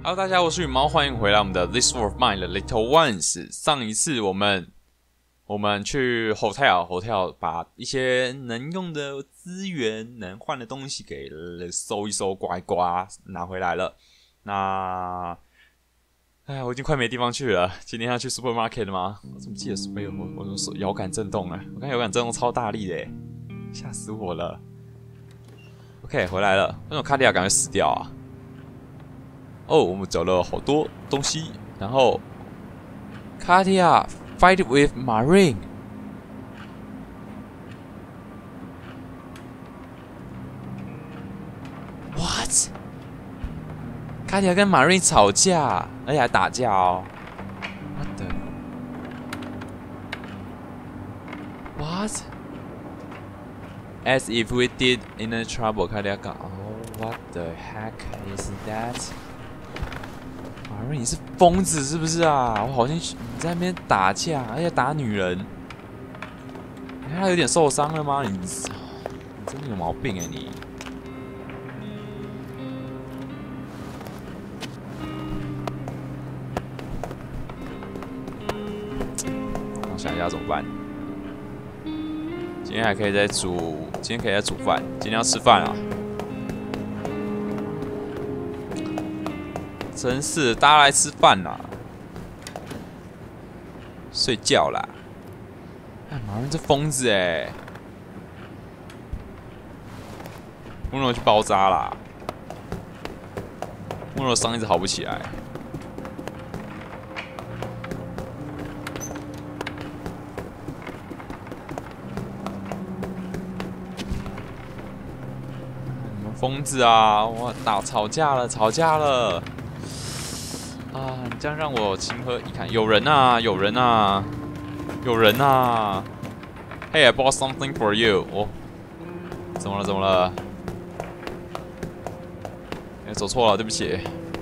Hello， 大家好，我是羽毛，欢迎回来我们的 This War of Mine 的 Little Ones。上一次我们去 hotel 把一些能用的资源、能换的东西给收一收、刮一刮，拿回来了。那，我已经快没地方去了。今天要去 supermarket 了吗？我怎么记得我手遥感震动了？我看遥感震动超大力的，吓死我了。OK， 回来了。为什么卡地亚感觉死掉啊？哦，我们找了好多东西，然后卡地亚 fight with Marine。What？ 卡地亚跟 Marine 吵架，而且还打架哦。What the？What？ As if we did in the trouble， 卡地亚讲。Oh, what the heck is that？马瑞，你是疯子是不是啊？我好像你在那边打架，而且打女人。你看他有点受伤了吗？你真的有毛病你！我想一下怎么办。今天还可以再煮，今天可以再煮饭。今天要吃饭啊！真是，大家来吃饭啦，睡觉啦！哎，马人这疯子穆诺去包扎啦，穆诺伤一直好不起来。你们疯子啊！我吵架了！啊！你这样让我情何以堪？有人啊！Hey, I bought something for you. 哦，怎么了？走错了，对不起。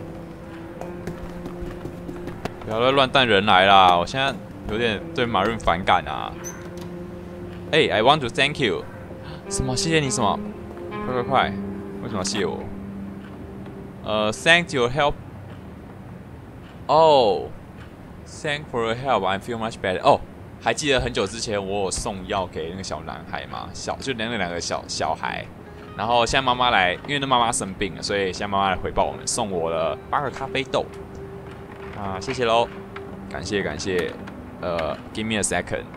不要再乱带人来啦！我现在有点对马润反感啊。Hey, I want to thank you. 什么？谢谢你什么？快！为什么要谢我？Thank your help.Oh, thank for your help. I feel much better. 哦，还记得很久之前我有送药给那个小男孩吗？就两个小孩。然后现在妈妈来，因为那妈妈生病了，所以现在妈妈来回报我们，送我了8个咖啡豆。啊，谢谢喽，感谢。Give me a second.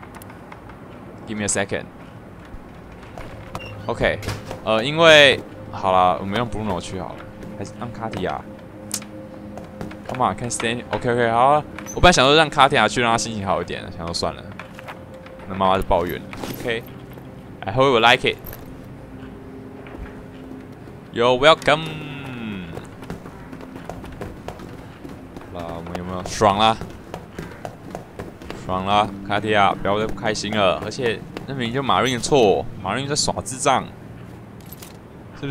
OK， 因为好了，我们用 Bruno 去好了，还是让卡地亚。Come on, can stay. OK， 好啊。我本来想说让卡蒂亚去，让他心情好一点，想说算了。那妈妈就抱怨。OK，I hope you like it. You're welcome. 好啦，我们有没有爽啦？卡蒂亚，不要再不开心了。而且那明明就马瑞的错，马瑞在耍智障，是不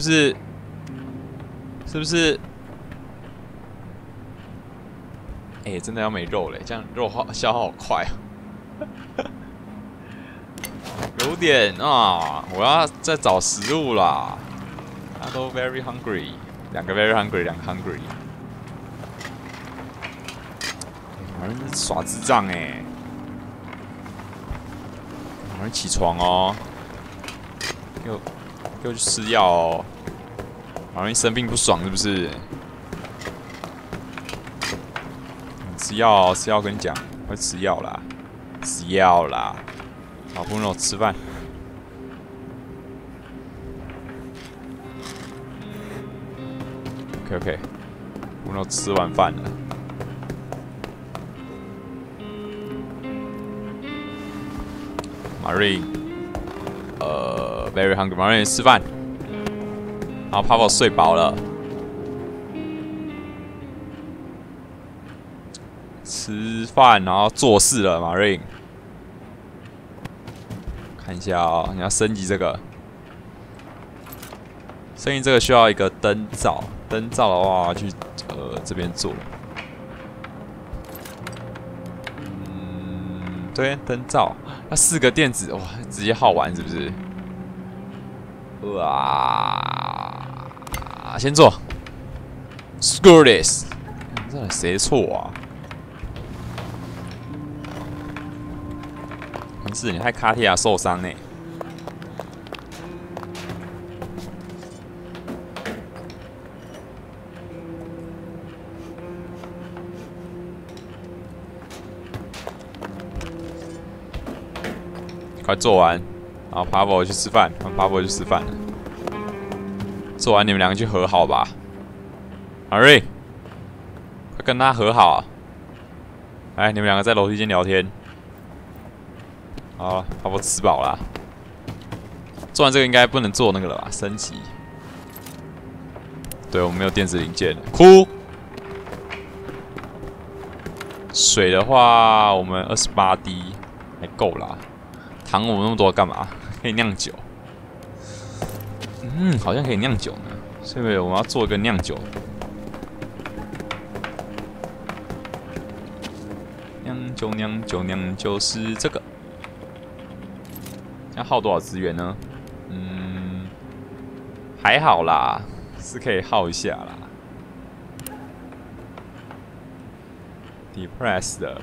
是？真的要没肉嘞，这样肉消耗好快有点啊，我要再找食物啦。大家都 very hungry， 两个 very hungry， 两个 hungry。马人耍智障马人起床哦，给我去吃药哦。马人生病不爽是不是？吃药跟你讲，会吃药啦。好，不让我吃饭。OK， 不让我吃完饭了。Marine，very hungry。Marine 吃饭，然后Pavo睡饱了。吃饭，然后做事了，Marine。看一下哦，你要升级这个。升级这个需要一个灯罩，灯罩的话去这边做。对，灯罩，那4个电子，哇，直接耗完是不是？哇，先做 ，Screw this。 这到底谁错啊？不是你害卡蒂亚受伤呢。快做完，然后 Pavo 去吃饭，让 Pavo 去吃饭了。做完你们两个去和好吧。阿瑞，快跟他和好啊！来，你们两个在楼梯间聊天。好 ，Pavo 吃饱了。做完这个应该不能做那个了吧？升级。对，我们没有电子零件了。哭。水的话，我们28滴还够啦。糖我们那么多干嘛？可以酿酒。好像可以酿酒呢。所以我们要做一个酿酒。酿酒是这个。要耗多少资源呢？还好啦，是可以耗一下啦。Depressed 的。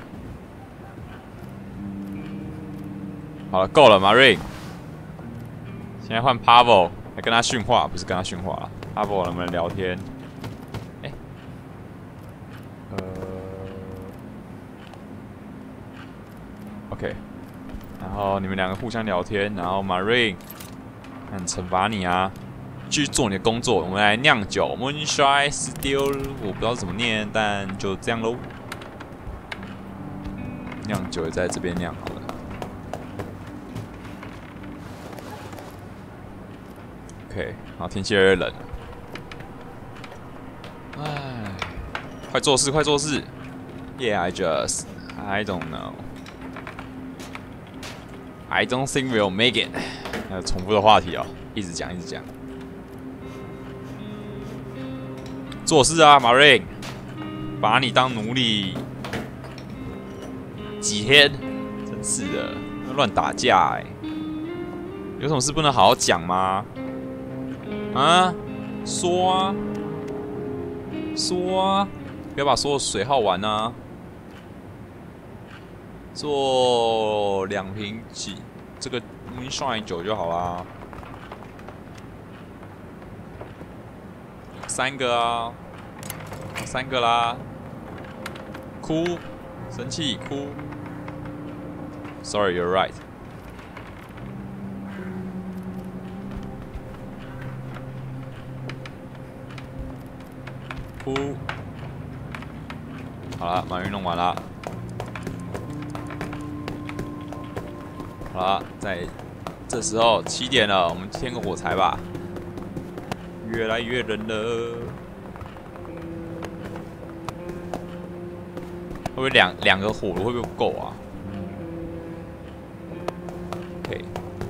好了，够了 ，Marine。现在换 Pavo 来跟他训话，不是跟他训话了。Pavo 能不能聊天？OK。然后你们两个互相聊天，然后 Marine， 看惩罚你啊，继续做你的工作。我们来酿酒 ，Moonshine Still， 我不知道怎么念，但就这样喽。酿酒也在这边酿好了。OK， 好，天气越冷。唉，快做事，快做事 ！Yeah, I don't know. I don't think we'll make it. 重复的话题哦，一直讲，一直讲。做事啊 ，Marine， 把你当奴隶几天？真是的，乱打架哎！有什么事不能好好讲吗？啊，说啊，说啊，不要把所有水耗完啊！做2瓶这个 Moonshine 酒就好啦。3个啊，3个啦。哭，生气，哭。Sorry, you're right. 哭。好了，马云弄完了。好了，在这时候7点了，我们添个火柴吧。越来越冷了。会不会两个火炉会不会不够啊 ？OK，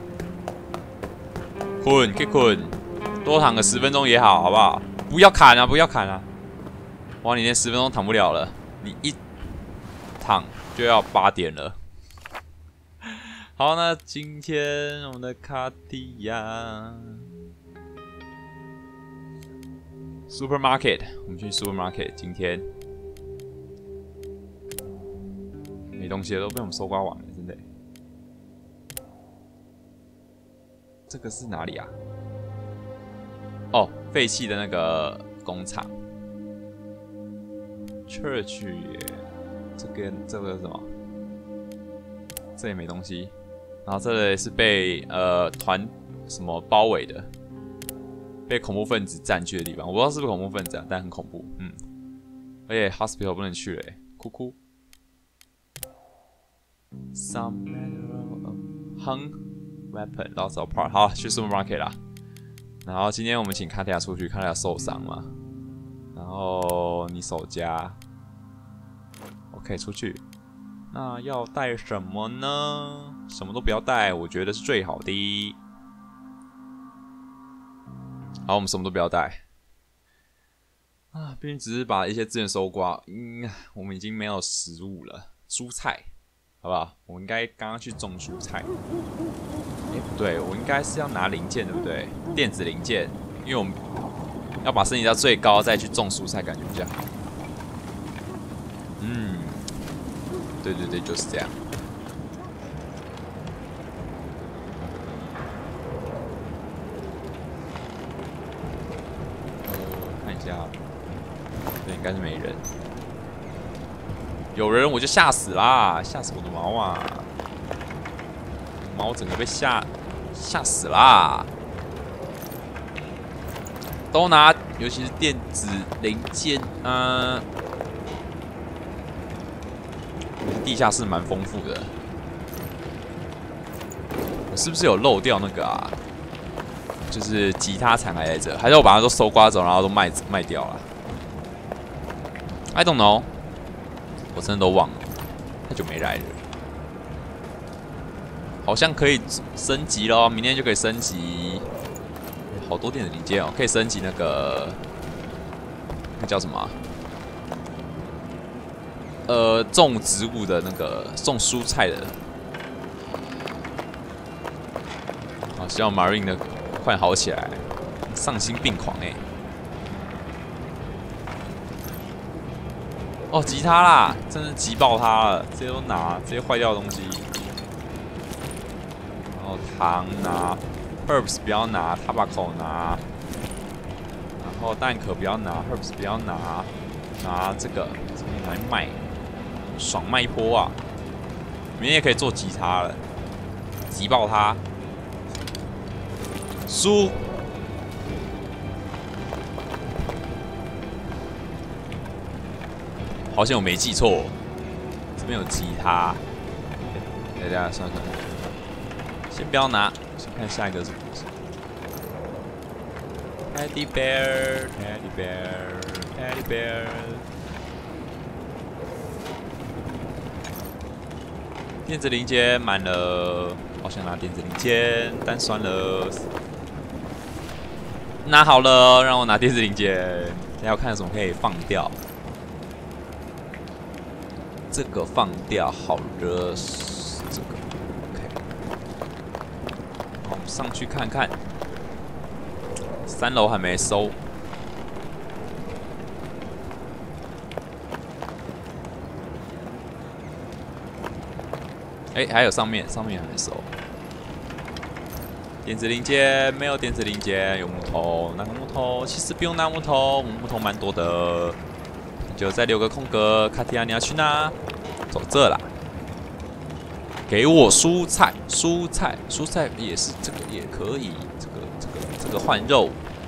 困，可以困，多躺个10分钟也好，好不好？不要砍啊，不要砍啊！哇，你连10分钟躺不了了，你一躺就要8点了。好，那今天我们的卡地亚 Supermarket， 我们去 Supermarket。今天没东西的都被我们搜刮完了，真的。这个是哪里啊？哦，废弃的那个工厂。Church 耶，这个是什么？这也没东西。然后这里是被团什么包围的，被恐怖分子占据的地方，我不知道是不是恐怖分子啊，但很恐怖，而且 hospital 不能去了，哭哭。Some manner of hung weapon lost of part， 好，去 supermarket 啦。然后今天我们请卡蒂亚出去，卡蒂亚受伤嘛，然后你守家 ，OK， 出去。那要带什么呢？什么都不要带，我觉得是最好的。好，我们什么都不要带。啊，毕竟只是把一些资源收刮，我们已经没有食物了，蔬菜，好不好？我应该刚刚去种蔬菜。不对，我应该是要拿零件，对不对？电子零件，因为我们要把升级到最高，再去种蔬菜，感觉比较好。 嗯，对对对，就是这样。看一下，这应该是没人。有人我就吓死啦，吓死我的毛啊！毛整个被吓死啦！都拿，尤其是电子零件啊。地下室蛮丰富的，我是不是有漏掉那个啊？就是吉他残骸在这，还是我把它都收刮走，然后都卖掉了 ？I don't know， 我真的都忘了，太久没来了。好像可以升级咯，明天就可以升级。好多电子零件哦，可以升级那个，那叫什么啊？种植物的那个种蔬菜的。好，希望 Marine 的快好起来，丧心病狂哎！哦，吉他啦，真是急爆它了，这些都拿，这些坏掉的东西。然后糖拿 ，Herbs 不要拿 ，Tobacco 拿，然后蛋壳不要拿 ，Herbs 不要拿，拿这个来卖。爽卖一波啊！明天也可以做吉他了，急爆它！输！好像我没记错，这边有吉他。等一下，算了，先不要拿，先看下一个是什么。Teddy bear, teddy bear, teddy bear。电子零件满了，好想拿电子零件，但算了，拿好了，让我拿电子零件。等下我看有什么可以放掉，这个放掉好了，这个 OK。好，我们上去看看，3楼还没收。哎，还有上面还没收。电子零件没有电子零件，有木头，拿个木头。其实不用拿木头，我们木头蛮多的。就再留个空格。卡提亚，你要去哪？走这啦。给我蔬菜，蔬菜也是这个也可以，这个换肉。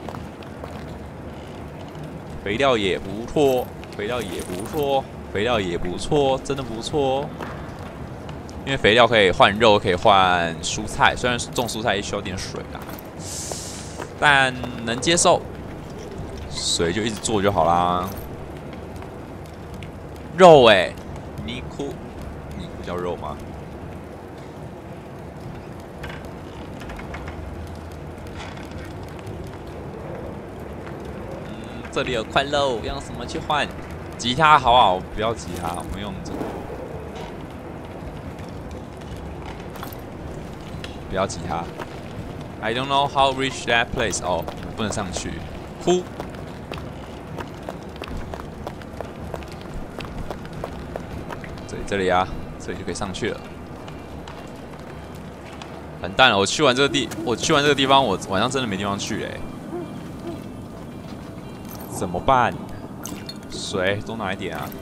肥料也不错，肥料也不错，肥料也不错，真的不错。因为肥料可以换肉，可以换蔬菜，虽然种蔬菜也需要点水啦，但能接受。水就一直做就好啦。肉欸，尼库叫肉吗？这里有块肉，用什么去换？吉他好好，不要吉他，我们用这个。不要吉他。I don't know how reach that place。哦，不能上去。哭。这里啊，这里就可以上去了。完蛋了！我去完这个地方，我晚上真的没地方去嘞。怎么办？水多拿一点啊！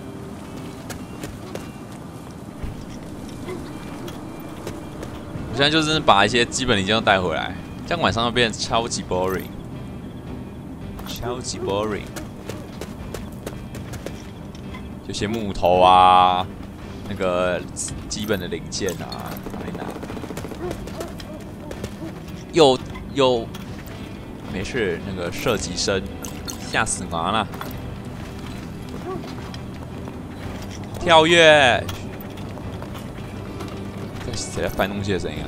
我现在就是把一些基本零件都带回来，这样晚上会变得超级 boring， 超级 boring。有些木头啊，那个基本的零件啊，拿一拿。又没事，那个射击声吓死我了。跳跃。谁在翻东西的声音啊？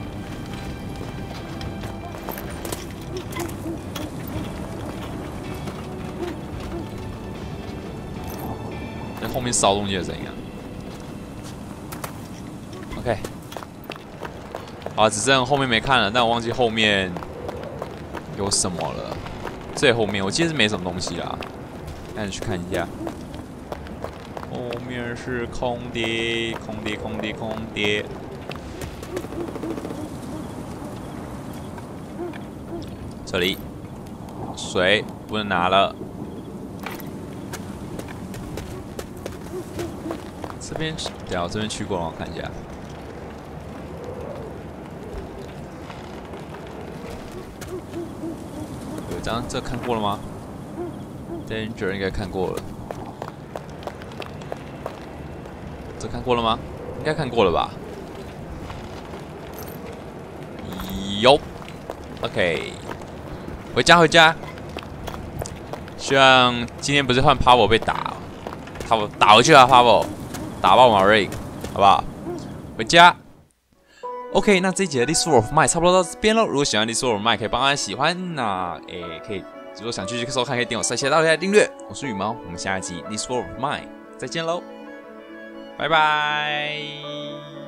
在后面烧东西的声音啊 ？OK， 好，只剩后面没看了，但我忘记后面有什么了。最后面我记得是没什么东西啦，那你去看一下。后面是空的，空的，空的，空的。这里水不能拿了。这边，对啊，我这边去过了，我看一下。有一张，这看过了吗 ？Danger 应该看过了。这看过了吗？应该看过了吧？有 ，OK。回家，回家。希望今天不是换 Pavo 被打，他打回去啊 ，Pavo 打爆马瑞，好不好？回家。OK， 那这一集的 This War of Mine 差不多到这边喽。如果喜欢 This War of Mine， 可以帮我喜欢，那可以，如果想继续收看，可以点我下大家订阅。我是羽毛，我们下一集 This War of Mine 再见喽，拜拜。